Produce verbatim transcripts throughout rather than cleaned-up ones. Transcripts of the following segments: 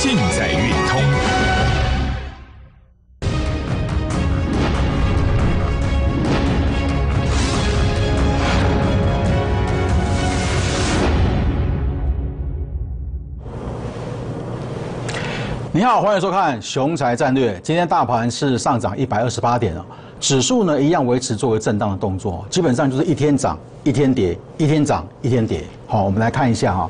尽在运通。 你好，欢迎收看《雄才战略》。今天大盘是上涨一百二十八点哦，指数呢一样维持作为震荡的动作，基本上就是一天涨一天跌，一天涨一天跌。好，我们来看一下哈，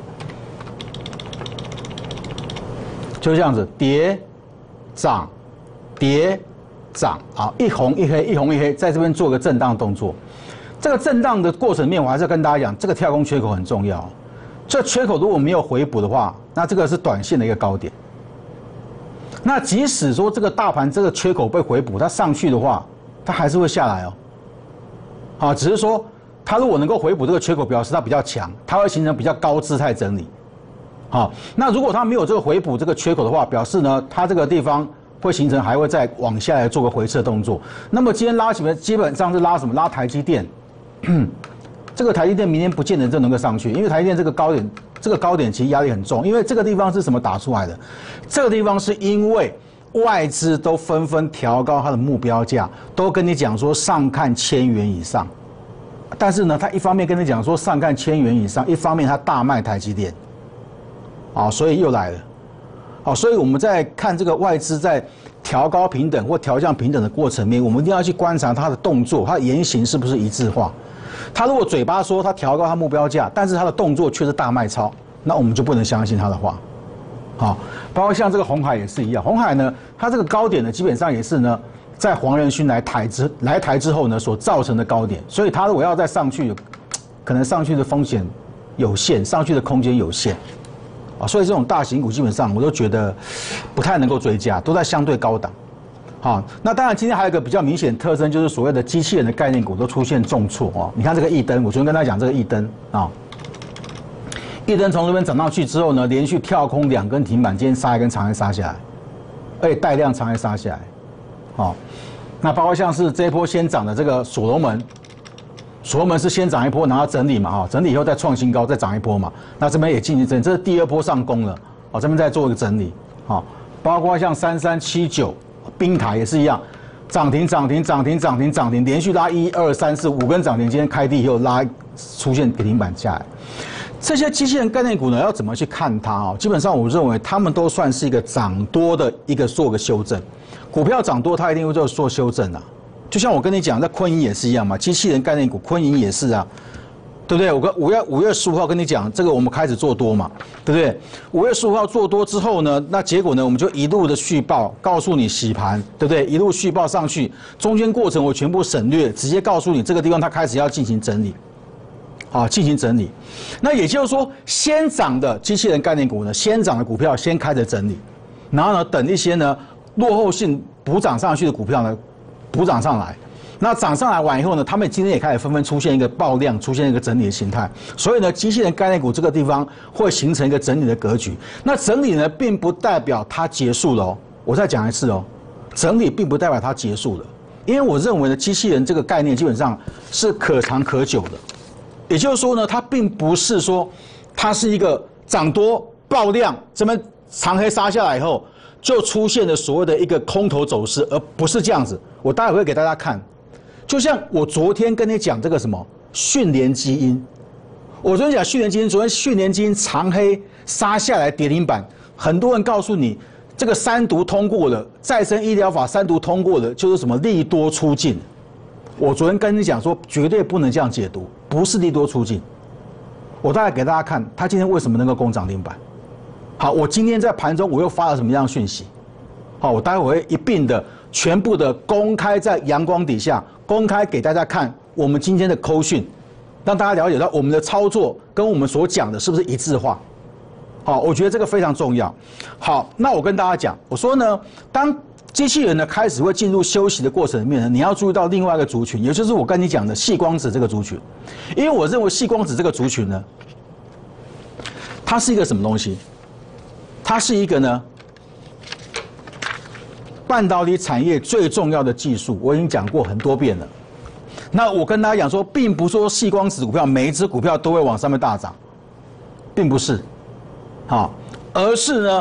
就这样子跌涨跌涨啊，一红一黑，一红一黑，在这边做个震荡动作。这个震荡的过程里面，我还是要跟大家讲，这个跳空缺口很重要。这缺口如果没有回补的话，那这个是短线的一个高点。那即使说这个大盘这个缺口被回补，它上去的话，它还是会下来哦。好，只是说它如果能够回补这个缺口，表示它比较强，它会形成比较高姿态整理。好，那如果它没有这个回补这个缺口的话，表示呢，它这个地方会形成还会再往下来做个回撤动作。那么今天拉起来基本上是拉什么？拉台积电。这个台积电明天不见得就能够上去，因为台积电这个高点。这个高点其实压力很重，因为这个地方是什么打出来的？这个地方是因为外资都纷纷调高它的目标价，都跟你讲说上看千元以上。但是呢，他一方面跟你讲说上看千元以上，一方面他大卖台积电，啊，所以又来了，好，所以我们在看这个外资在调高平等或调降平等的过程面，我们一定要去观察它的动作，它的言行是不是一致化。他如果嘴巴说他调高他目标价，但是他的动作却是大卖超，那我们就不能相信他的话。好，包括像这个鸿海也是一样，鸿海呢，它这个高点呢，基本上也是呢，在黄仁勋来台之来台之后呢，所造成的高点，所以他如果要再上去，可能上去的风险有限，上去的空间有限，啊，所以这种大型股基本上我都觉得不太能够追加，都在相对高档。好，那当然，今天还有一个比较明显的特征，就是所谓的机器人的概念股都出现重挫哦。你看这个益登，我昨天跟大家讲这个益登啊，益登从这边涨上去之后呢，连续跳空两根停板，今天杀一根长黑杀下来，而且带量长黑杀下来。好，那包括像是这一波先涨的这个所罗门，所罗门是先涨一波，然后整理嘛，哈，整理以后再创新高，再涨一波嘛。那这边也进行整理，这是第二波上攻了，哦，这边再做一个整理，好，包括像三三七九。冰台也是一样，涨停涨停涨停涨停涨停，连续拉一二三四五根涨停，今天开低以后拉出现跌停板下来。这些机器人概念股呢，要怎么去看它啊？基本上我认为他们都算是一个涨多的一个做个修正，股票涨多它一定会做做修正啊。就像我跟你讲，在昆银也是一样嘛，机器人概念股昆银也是啊。对不对？我跟五月五月十五号跟你讲，这个我们开始做多嘛，对不对？五月十五号做多之后呢，那结果呢，我们就一路的续报，告诉你洗盘，对不对？一路续报上去，中间过程我全部省略，直接告诉你这个地方它开始要进行整理，好，进行整理。那也就是说，先涨的机器人概念股呢，先涨的股票先开始整理，然后呢，等一些呢落后性补涨上去的股票呢补涨上来。那涨上来完以后呢，他们今天也开始纷纷出现一个爆量，出现一个整理的形态。所以呢，机器人概念股这个地方会形成一个整理的格局。那整理呢，并不代表它结束了哦。我再讲一次哦，整理并不代表它结束了，因为我认为呢，机器人这个概念基本上是可长可久的。也就是说呢，它并不是说它是一个涨多爆量，这边长黑杀下来以后就出现了所谓的一个空头走势，而不是这样子。我待会会给大家看。就像我昨天跟你讲这个什么讯联基因，我昨天讲讯联基因，昨天讯联基因长黑杀下来跌停板，很多人告诉你这个三读通过了，再生医疗法三读通过了，就是什么利多出尽。我昨天跟你讲说，绝对不能这样解读，不是利多出尽。我大概给大家看，它今天为什么能够攻涨停板。好，我今天在盘中我又发了什么样的讯息？好，我待会会一并的全部的公开在阳光底下。公开给大家看我们今天的扣讯，让大家了解到我们的操作跟我们所讲的是不是一致化。好，我觉得这个非常重要。好，那我跟大家讲，我说呢，当机器人呢开始会进入休息的过程里面呢，你要注意到另外一个族群，也就是我跟你讲的矽光子这个族群。因为我认为矽光子这个族群呢，它是一个什么东西？它是一个呢半导体产业最重要的技术，我已经讲过很多遍了。那我跟大家讲说，并不是说矽光子股票每一只股票都会往上面大涨，并不是，好，而是呢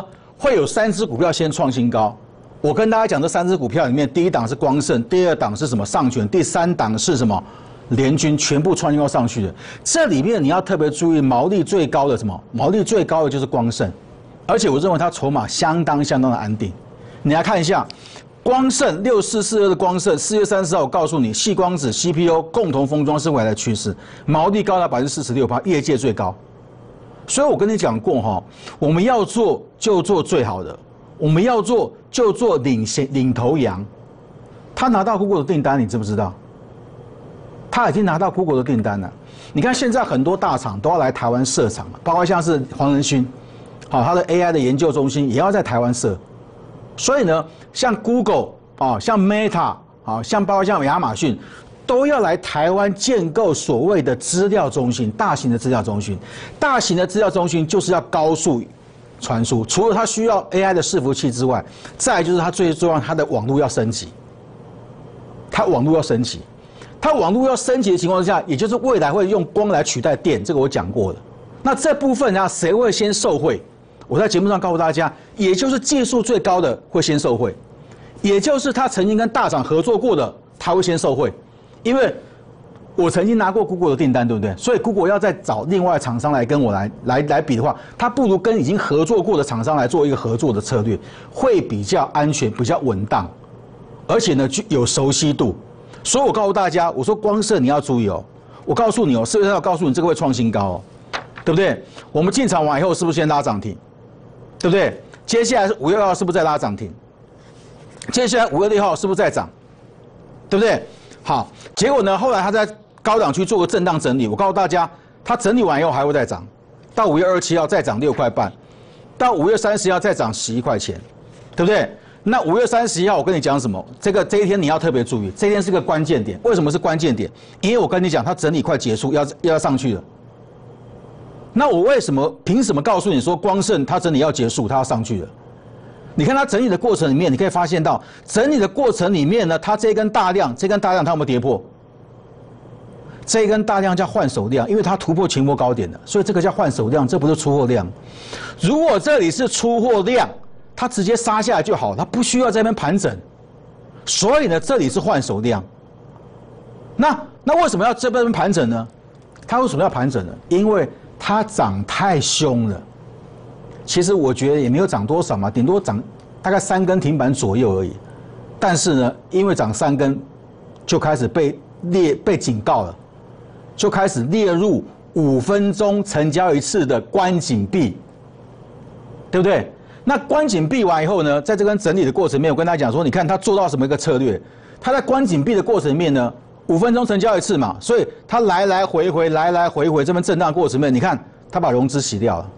会有三只股票先创新高。我跟大家讲，这三只股票里面，第一档是光盛，第二档是什么上权，第三档是什么联军，全部创新高上去的。这里面你要特别注意，毛利最高的什么？毛利最高的就是光盛，而且我认为它筹码相当相当的安定。你来看一下，光盛六四四二的光盛，四月三十号我告诉你，矽光子 C P U 共同封装是未来的趋势，毛利高达百分之四十六%，业界最高。所以我跟你讲过哈，我们要做就做最好的。我们要做就做领先领头羊，他拿到 Google 的订单，你知不知道？他已经拿到 Google 的订单了。你看现在很多大厂都要来台湾设厂了，包括像是黄仁勋，好，他的 A I 的研究中心也要在台湾设。所以呢，像 Google 啊，像 Meta 啊，像包括像亚马逊，都要来台湾建构所谓的资料中心，大型的资料中心。大型的资料中心就是要高速传输，除了它需要 A I 的伺服器之外，再来就是它最重要，它的网络要升级。它网络要升级，它网络要升级的情况下，也就是未来会用光来取代电，这个我讲过了。那这部分呢，谁会先受惠？我在节目上告诉大家，也就是技术最高的会先受惠，也就是他曾经跟大厂合作过的，他会先受惠，因为我曾经拿过 Google 的订单，对不对？所以 Google 要再找另外厂商来跟我来来来比的话，他不如跟已经合作过的厂商来做一个合作的策略，会比较安全、比较稳当，而且呢具有熟悉度。所以我告诉大家，我说光盛你要注意哦，我告诉你哦，是不是要告诉你这个会创新高哦，对不对？我们进场完以后是不是先拉涨停，对不对？接下来是五月二号是不是再拉涨停？接下来五月六号是不是再涨？对不对？好，结果呢，后来他在高档区做个震荡整理，我告诉大家，它整理完以后还会再涨，到五月二十七号再涨六块半，到五月三十号再涨十一块钱，对不对？那五月三十一号我跟你讲什么？这个这一天你要特别注意，这一天是个关键点。为什么是关键点？因为我跟你讲，它整理快结束，要要上去了。那我为什么凭什么告诉你说光盛它整理要结束，它要上去了？你看它整理的过程里面，你可以发现到整理的过程里面呢，它这根大量，这根大量它有没有跌破？这一根大量叫换手量，因为它突破前波高点的，所以这个叫换手量，这不是出货量。如果这里是出货量，它直接杀下来就好，它不需要在那边盘整。所以呢，这里是换手量。那那为什么要这边盘整呢？它为什么要盘整呢？因为它涨太凶了。其实我觉得也没有涨多少嘛，顶多涨大概三根停板左右而已。但是呢，因为涨三根，就开始被列被警告了，就开始列入五分钟成交一次的关紧闭，对不对？那关紧闭完以后呢，在这根整理的过程里面，我跟大家讲说，你看它做到什么一个策略？它在关紧闭的过程里面呢，五分钟成交一次嘛，所以它来来回回来来回回这边震荡过程里面，你看它把融资洗掉了。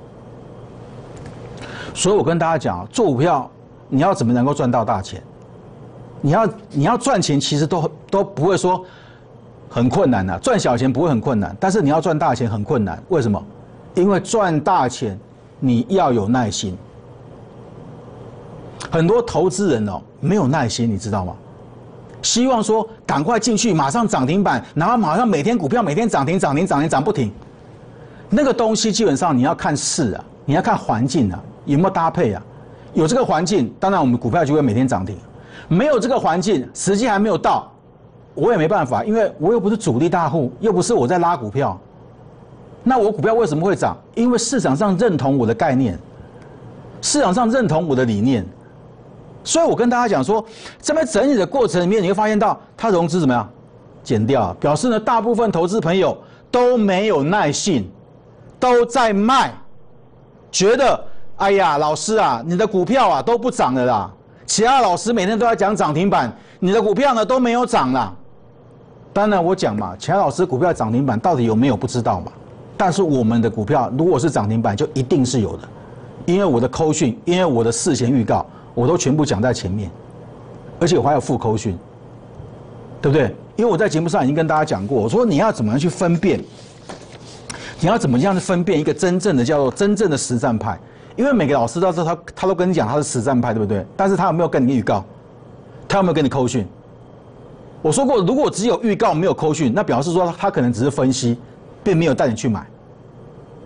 所以我跟大家讲，做股票你要怎么能够赚到大钱？你要你要赚钱，其实都都不会说很困难的、啊，赚小钱不会很困难，但是你要赚大钱很困难。为什么？因为赚大钱你要有耐心。很多投资人哦没有耐心，你知道吗？希望说赶快进去，马上涨停板，然后马上每天股票每天涨停涨停涨停涨不停。那个东西基本上你要看市啊，你要看环境啊，有没有搭配啊？有这个环境，当然我们股票就会每天涨停。没有这个环境，时机还没有到，我也没办法，因为我又不是主力大户，又不是我在拉股票。那我股票为什么会涨？因为市场上认同我的概念，市场上认同我的理念。所以我跟大家讲说，这边整理的过程里面，你会发现到它融资怎么样减掉，表示呢大部分投资朋友都没有耐性，都在卖，觉得哎呀老师啊，你的股票啊都不涨了啦。其他老师每天都在讲涨停板，你的股票呢都没有涨啦。当然我讲嘛，其他老师股票涨停板到底有没有不知道嘛。但是我们的股票如果是涨停板，就一定是有的，因为我的扣讯，因为我的事前预告，我都全部讲在前面，而且我还有附扣讯，对不对？因为我在节目上已经跟大家讲过，我说你要怎么样去分辨，你要怎么样去分辨一个真正的叫做真正的实战派。因为每个老师到时候他他都跟你讲他是实战派，对不对？但是他有没有跟你预告？他有没有跟你扣讯？我说过，如果只有预告没有扣讯，那表示说他可能只是分析，并没有带你去买，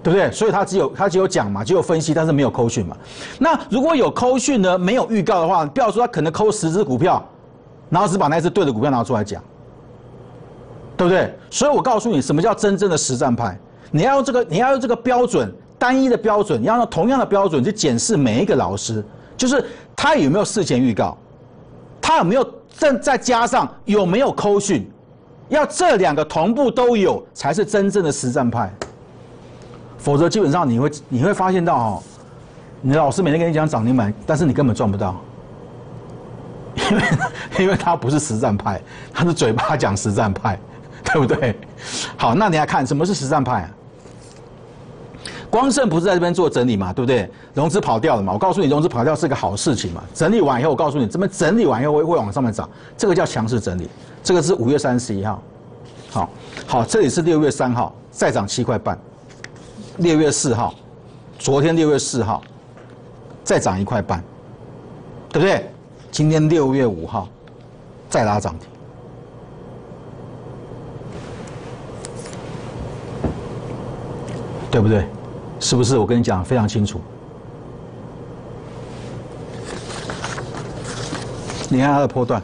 对不对？所以他只有他只有讲嘛，只有分析，但是没有扣讯嘛。那如果有扣讯呢，没有预告的话，不要说他可能扣十只股票，然后只把那只对的股票拿出来讲，对不对？所以我告诉你，什么叫真正的实战派？你要用这个，你要用这个标准，单一的标准，你要用同样的标准去检视每一个老师，就是他有没有事前预告，他有没有再再加上有没有扣讯，要这两个同步都有，才是真正的实战派。否则基本上你会你会发现到哦，你的老师每天跟你讲涨停板，但是你根本赚不到，因为因为他不是实战派，他是嘴巴讲实战派，对不对？好，那你来看什么是实战派啊？光盛不是在这边做整理嘛，对不对？融资跑掉了嘛，我告诉你，融资跑掉是个好事情嘛。整理完以后，我告诉你，这边整理完以后会会往上面涨，这个叫强势整理。这个是五月三十一号，好，好，这里是六月三号，再涨七块半。六月四号，昨天六月四号，再涨一块半，对不对？今天六月五号，再拉涨停，对不对？是不是？我跟你讲非常清楚。你看它的波段，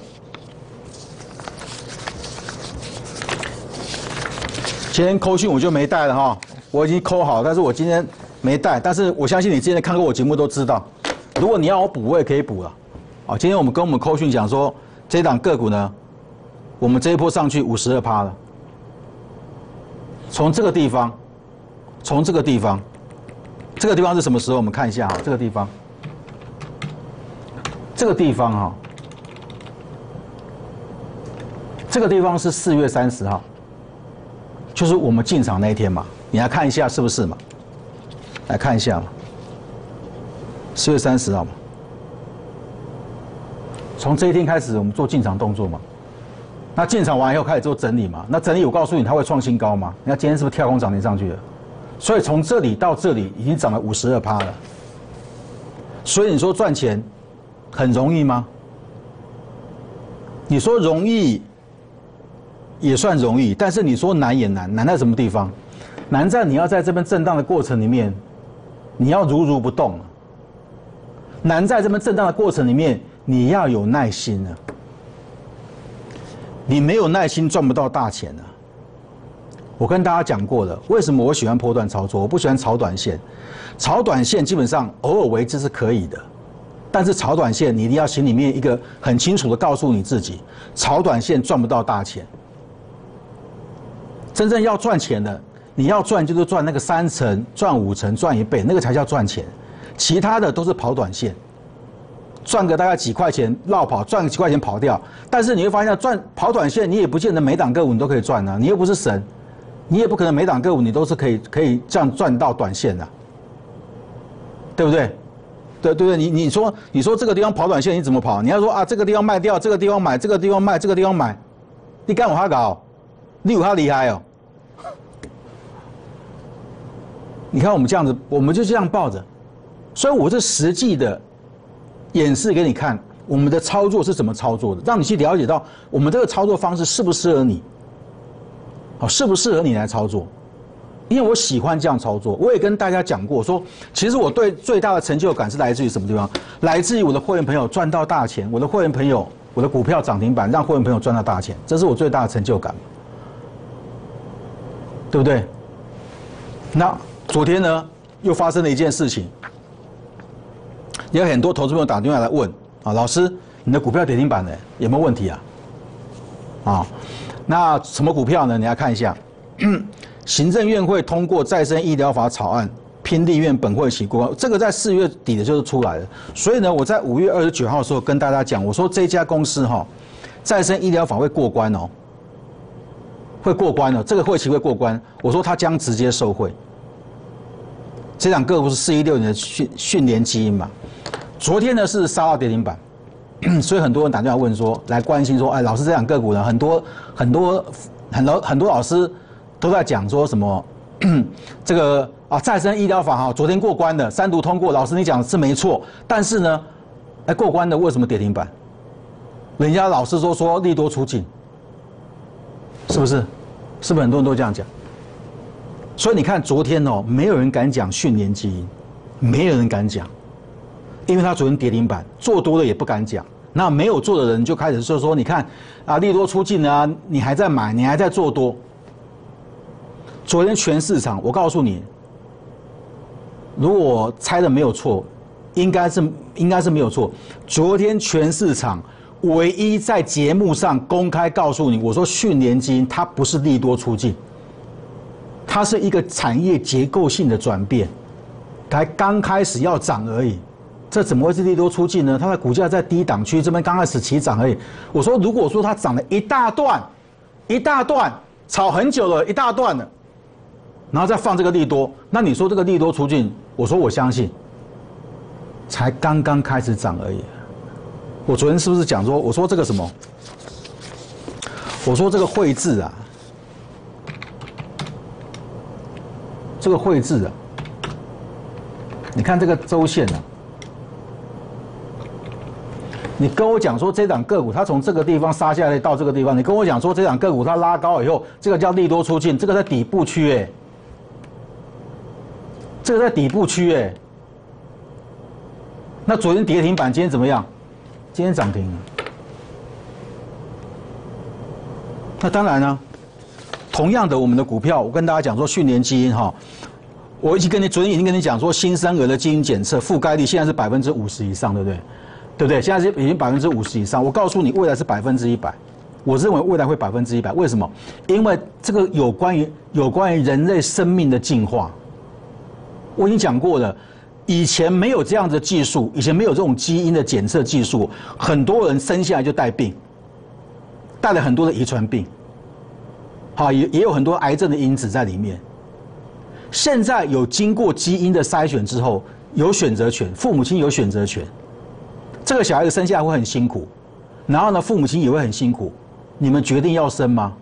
今天扣讯我就没带了哈。我已经扣好，但是我今天没带。但是我相信你之前看过我节目都知道，如果你要我补，我也可以补了。啊，今天我们跟我们扣讯讲说，这档个股呢，我们这一波上去五十二趴了。从这个地方，从这个地方，这个地方是什么时候？我们看一下哈，这个地方，这个地方哈，这个地方是四月三十号，就是我们进场那一天嘛。你来看一下是不是嘛？来看一下嘛，四月三十号嘛。从这一天开始，我们做进场动作嘛。那进场完以后开始做整理嘛。那整理我告诉你，它会创新高嘛？你看今天是不是跳空涨停上去了？所以从这里到这里已经涨了五十二趴了。所以你说赚钱很容易吗？你说容易也算容易，但是你说难也难，难在什么地方？难在你要在这边震荡的过程里面，你要如如不动啊。难在这边震荡的过程里面，你要有耐心啊。你没有耐心赚不到大钱啊。我跟大家讲过了，为什么我喜欢波段操作，我不喜欢炒短线。炒短线基本上偶尔为之是可以的，但是炒短线你一定要心里面一个很清楚的告诉你自己，炒短线赚不到大钱。真正要赚钱的，你要赚就是赚那个三成、赚五成、赚一倍，那个才叫赚钱。其他的都是跑短线，赚个大概几块钱绕跑，赚个几块钱跑掉。但是你会发现，赚跑短线你也不见得每档个股你都可以赚啊，你又不是神，你也不可能每档个股你都是可以可以这样赚到短线的、啊，对不对？对对对，你你说你说这个地方跑短线你怎么跑？你要说啊这个地方卖掉，这个地方买，这个地方卖，这个地方买，你干我哈搞？你有他厉害哦！你看我们这样子，我们就这样抱着，所以我是实际的演示给你看，我们的操作是怎么操作的，让你去了解到我们这个操作方式适不适合你，好，适不适合你来操作？因为我喜欢这样操作，我也跟大家讲过，说其实我对最大的成就感是来自于什么地方？来自于我的会员朋友赚到大钱，我的会员朋友，我的股票涨停板让会员朋友赚到大钱，这是我最大的成就感。对不对？那昨天呢，又发生了一件事情，有很多投资朋友打电话来问啊，老师，你的股票跌停板呢有没有问题啊？啊，那什么股票呢？你来看一下，行政院会通过再生医疗法草案，偏立院本会期过关，这个在四月底的就是出来了。所以呢，我在五月二十九号的时候跟大家讲，我说这家公司哈、哦，再生医疗法会过关哦。会过关了，这个会期会过关。我说它将直接受惠。这档个股是四一六年的讯讯联基因嘛？昨天呢是杀到跌停板，所以很多人打电话问说，来关心说，哎，老师这档个股呢，很多很多很多很多老师都在讲说什么，这个啊再生医疗法哈，昨天过关的，三读通过，老师你讲的是没错，但是呢，哎过关的为什么跌停板？人家老师都说利多出尽。是不是？是不是很多人都这样讲？ 所以你看昨天哦，没有人敢讲讯联基因，没有人敢讲，因为他昨天跌停板，做多了也不敢讲。那没有做的人就开始说说，你看啊，利多出尽啊，你还在买，你还在做多。昨天全市场，我告诉你，如果我猜的没有错，应该是应该是没有错。昨天全市场唯一在节目上公开告诉你，我说讯联基因它不是利多出尽，它是一个产业结构性的转变，才刚开始要涨而已。这怎么会是利多出尽呢？它的股价在低档区，这边刚开始起涨而已。我说，如果说它涨了一大段，一大段，炒很久了，一大段了，然后再放这个利多，那你说这个利多出尽？我说我相信，才刚刚开始涨而已。我昨天是不是讲说，我说这个什么？我说这个绘制啊，这个绘制啊，你看这个周线啊。你跟我讲说这档个股它从这个地方杀下来到这个地方，你跟我讲说这档个股它拉高以后，这个叫利多出尽，这个在底部区哎，这个在底部区哎。那昨天跌停板，今天怎么样？今天涨停了。那当然呢，同样的我们的股票，我跟大家讲说讯联基因哈，我已经跟你昨天已经跟你讲说新生儿的基因检测覆盖率现在是百分之五十以上，对不对？对不对？现在是已经百分之五十以上。我告诉你，未来是百分之一百。我认为未来会百分之一百。为什么？因为这个有关于有关于人类生命的进化。我已经讲过了，以前没有这样的技术，以前没有这种基因的检测技术，很多人生下来就带病，带了很多的遗传病，好，也也有很多癌症的因子在里面。现在有经过基因的筛选之后，有选择权，父母亲有选择权。这个小孩子生下来会很辛苦，然后呢，父母亲也会很辛苦。你们决定要生吗？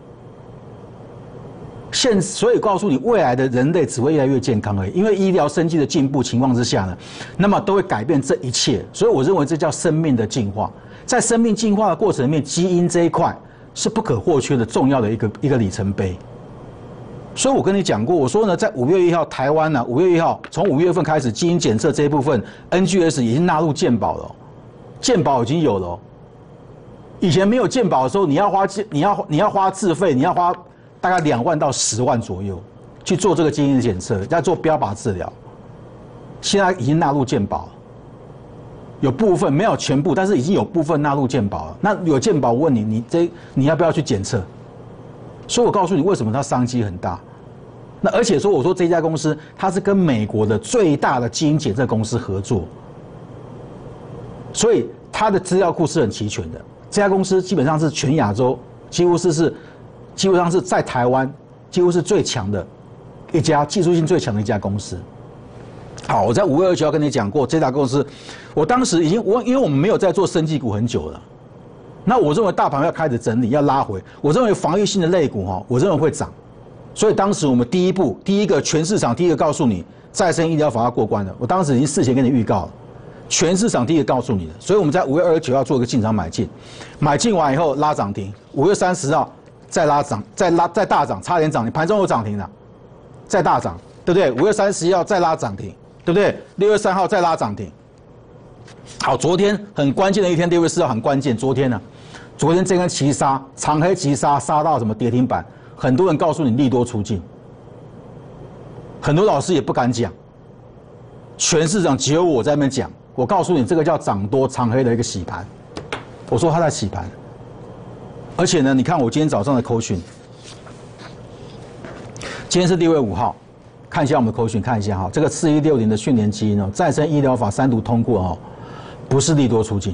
现所以告诉你，未来的人类只会越来越健康而已，因为医疗生技的进步情况之下呢，那么都会改变这一切。所以我认为这叫生命的进化。在生命进化的过程里面，基因这一块是不可或缺的重要的一个一个里程碑。所以我跟你讲过，我说呢，在五月一号台湾呢，五月一号从五月份开始，基因检测这一部分 N G S 已经纳入健保了，健保已经有了。以前没有健保的时候，你要花你要你要花自费，你要花大概两万到十万左右去做这个基因的检测，要做标靶治疗。现在已经纳入健保，有部分没有全部，但是已经有部分纳入健保了。那有健保，我问你，你这你要不要去检测？所以我告诉你，为什么它商机很大。那而且说，我说这家公司它是跟美国的最大的基因检测公司合作，所以它的资料库是很齐全的。这家公司基本上是全亚洲，几乎是是，基本上是在台湾几乎是最强的一家技术性最强的一家公司。好，我在五月二十九号跟你讲过，这家公司，我当时已经我因为我们没有在做生技股很久了。那我认为大盘要开始整理，要拉回。我认为防御性的类股哈，我认为会涨。所以当时我们第一步，第一个全市场第一个告诉你，再生医疗法要过关了。我当时已经事前跟你预告了，全市场第一个告诉你的。所以我们在五月二十九号做一个进场买进，买进完以后拉涨停。五月三十号再拉涨，再拉再大涨，差点涨停，盘中有涨停了，再大涨，对不对？五月三十一号再拉涨停，对不对？六月三号再拉涨停。好，昨天很关键的一天，六月四号很关键。昨天呢、啊，昨天这根急杀，长黑急杀，杀到什么跌停板？很多人告诉你利多出尽，很多老师也不敢讲，全市场只有我在那边讲。我告诉你，这个叫涨多长黑的一个洗盘。我说他在洗盘，而且呢，你看我今天早上的扣讯，今天是六月五号，看一下我们的扣讯，看一下哈，这个四一六零的讯联基因哦，再生医疗法三读通过哦。不是利多出尽的，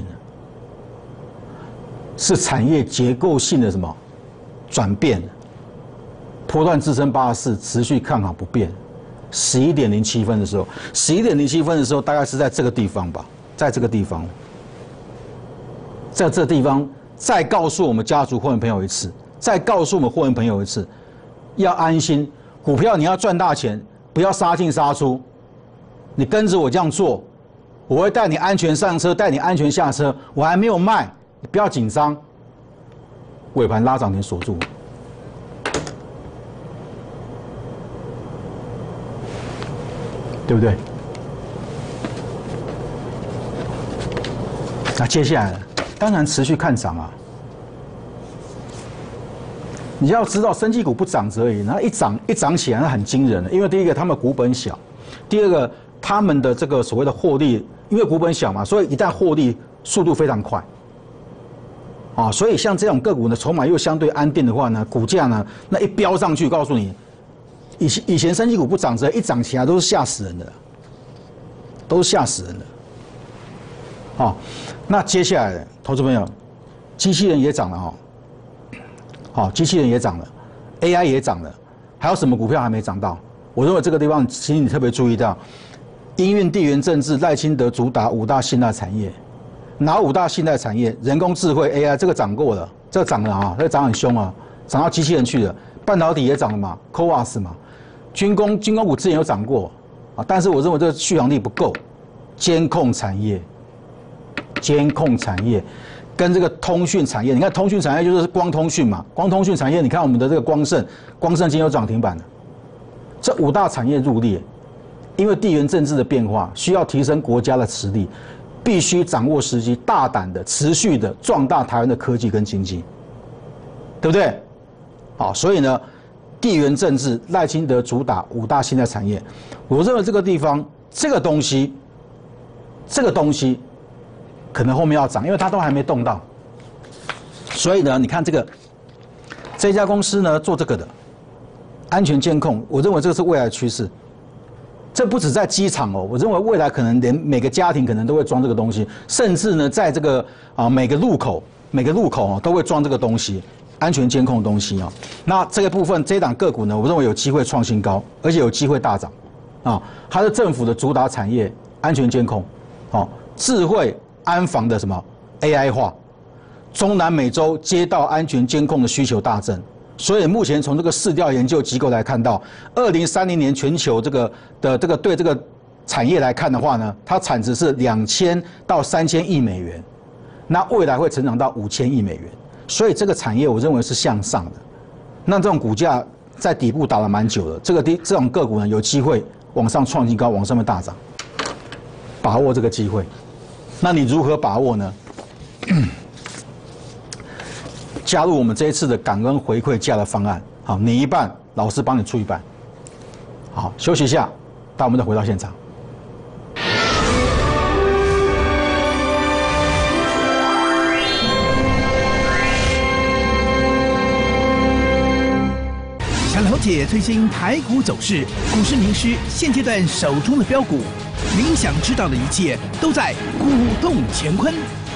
是产业结构性的什么转变？波段支撑八十四，持续看好不变。十一点零七分的时候，十一点零七分的时候，大概是在这个地方吧，在这个地方，在这地方再告诉我们家族会员朋友一次，再告诉我们会员朋友一次，要安心，股票你要赚大钱，不要杀进杀出，你跟着我这样做。我会带你安全上车，带你安全下车。我还没有卖，你不要紧张。尾盘拉涨停锁住。 对不对？那接下来当然持续看涨啊。你要知道，生技股不涨而已，那一涨一涨起来，那很惊人的。因为第一个，他们股本小；第二个，他们的这个所谓的获利，因为股本小嘛，所以一旦获利速度非常快。啊，所以像这种个股呢，筹码又相对安定的话呢，股价呢那一飙上去，告诉你，以前以前生技股不涨则一涨起来都是吓死人的，都是吓死人的。好，那接下来投资朋友，机器人也涨了哦。好，机器人也涨了 ，A I 也涨了，还有什么股票还没涨到？我认为这个地方，请你特别注意到，因运地缘政治，赖清德主打五大信赖产业，哪五大信赖产业？人工智慧 A I 这个涨过了，这个涨了啊，这个涨很凶啊，涨到机器人去了。半导体也涨了嘛 ，C O V A S 嘛，军工军工股之前有涨过啊，但是我认为这个续航力不够。监控产业，监控产业。跟这个通讯产业，你看通讯产业就是光通讯嘛，光通讯产业，你看我们的这个光盛，光盛今天有涨停板的，这五大产业入列，因为地缘政治的变化，需要提升国家的实力，必须掌握时机，大胆的、持续的壮大台湾的科技跟经济，对不对？好，所以呢，地缘政治赖清德主打五大信赖产业，我认为这个地方这个东西，这个东西。可能后面要涨，因为它都还没动到，所以呢，你看这个这家公司呢做这个的安全监控，我认为这个是未来的趋势。这不止在机场哦，我认为未来可能连每个家庭可能都会装这个东西，甚至呢，在这个啊每个路口每个路口哦都会装这个东西，安全监控的东西啊。那这个部分这一档个股呢，我认为有机会创新高，而且有机会大涨啊。它是政府的主打产业，安全监控，哦，智慧。安防的什么 A I 化，中南美洲街道安全监控的需求大增，所以目前从这个市调研究机构来看到，二零三零年全球这个的这个对这个产业来看的话呢，它产值是两千到三千亿美元，那未来会成长到五千亿美元，所以这个产业我认为是向上的。那这种股价在底部打了蛮久了，这个低这种个股呢有机会往上创新高，往上面大涨，把握这个机会。那你如何把握呢？加入我们这一次的感恩回馈价的方案，好，你一半，老师帮你出一半。好，休息一下，待我们再回到现场。 想了解最新台股走势，股市名师现阶段手中的标股。您想知道的一切都在股动乾坤。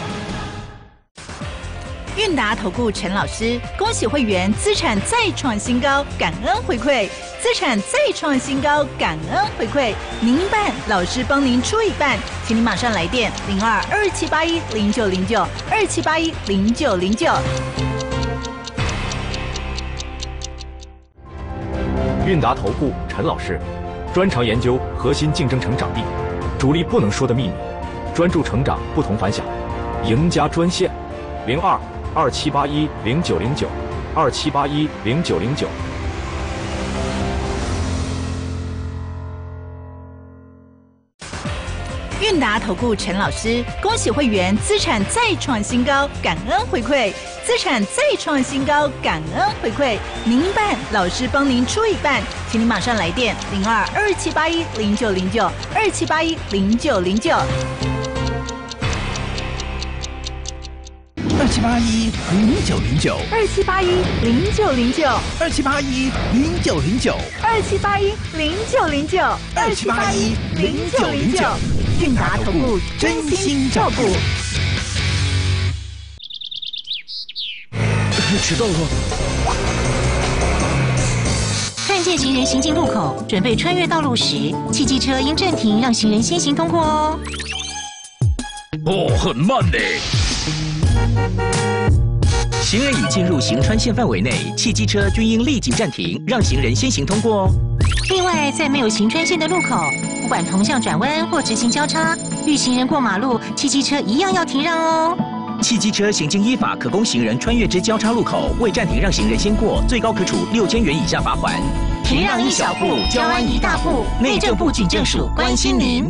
韵达投顾陈老师，恭喜会员资产再创新高，感恩回馈；资产再创新高，感恩回馈。您一半，老师帮您出一半，请您马上来电零二二七八一零九零九二七八一零九零九。 韵达投顾陈老师。专长研究核心竞争成长力，主力不能说的秘密，专注成长不同凡响，赢家专线零二二七八一零九零九二七八一零九零九。 韵达投顾陈老师，恭喜会员资产再创新高，感恩回馈；资产再创新高，感恩回馈。您一半，老师帮您出一半，请您马上来电零二二七八一零九零九二七八一零九零九。 二七八一零九零九， 二七八一零九零九， 二七八一零九零九， 二七八一零九零九， 二七八一零九零九。韵达投顾真心照顾。 启动了。 看见行人行进路口，准备穿越道路时，汽机车应暂停，让行人先行通过哦。 哦，很慢呢。行人已进入行穿线范围内，汽机车均应立即暂停，让行人先行通过哦。 另外，在没有行穿线的路口，不管同向转弯或直行交叉，遇行人过马路，汽机车一样要停让哦。 汽机车行经依法可供行人穿越之交叉路口，未暂停让行人先过，最高可处六千元以下罚锾。 停让一小步，交安一大步。内政部警政署关心您。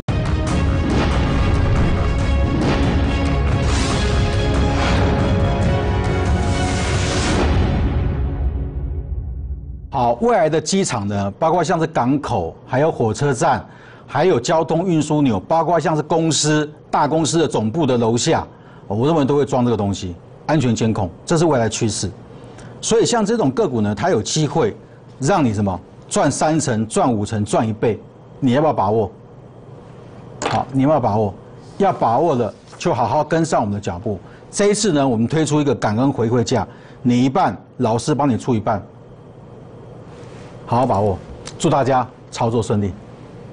好，未来的机场呢，包括像是港口，还有火车站，还有交通运输钮，包括像是公司、大公司的总部的楼下，我认为都会装这个东西，安全监控，这是未来趋势。所以像这种个股呢，它有机会让你什么赚三成、赚五成、赚一倍，你要不要把握？好，你要不要把握？要把握的就好好跟上我们的脚步。这一次呢，我们推出一个感恩回馈价，你一半，老师帮你出一半。好好把握，祝大家操作顺利。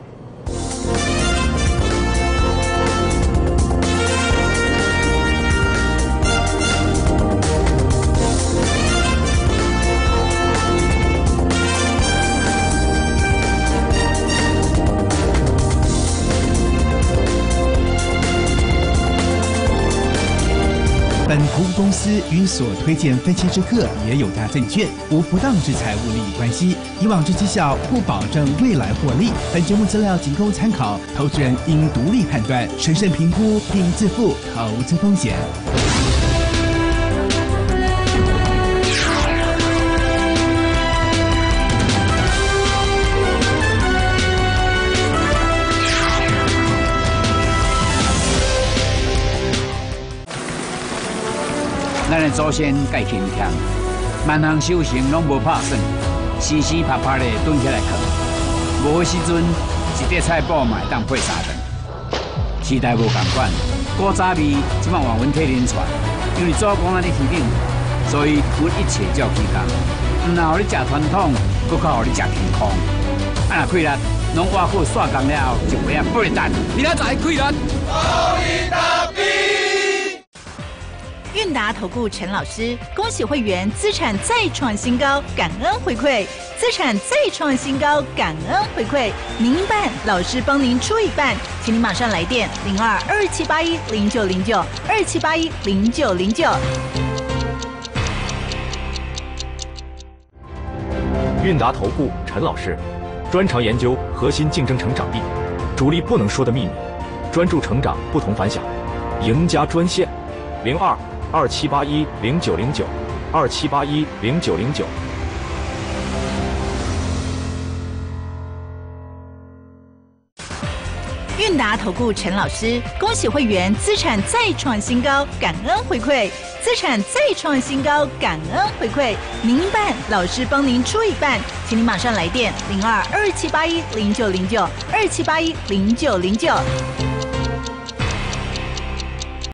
本服务公司与所推荐分期之客也有大证券无不当之财务利益关系，以往之绩效不保证未来获利。本节目资料仅供参考，投资人应独立判断、审慎评估并自负投资风险。 咱的祖先介勤俭，万项修行拢无拍算，时时拍拍的蹲起来扛。无的时阵，一块菜脯嘛会当配三顿。时代无共款，古早味即摆换阮替恁传，因为祖公咱咧天顶，所以阮一切照起工。毋但互你食传统，搁较互你食健康。啊，若气力拢挖好刷工了后，就袂啊不会蛋。明仔载气力。 韵达投顾陈老师，恭喜会员资产再创新高，感恩回馈；资产再创新高，感恩回馈。您一半，老师帮您出一半，请您马上来电零二二七八一零九零九二七八一零九零九。 韵达投顾陈老师，专长研究核心竞争成长力，主力不能说的秘密，专注成长不同凡响，赢家专线零二。二七八一零九零九，二七八一零九零九。 韵达投顾陈老师，恭喜会员资产再创新高，感恩回馈；资产再创新高，感恩回馈。您一半，老师帮您出一半，请您马上来电零二二七八一零九零九二七八一零九零九。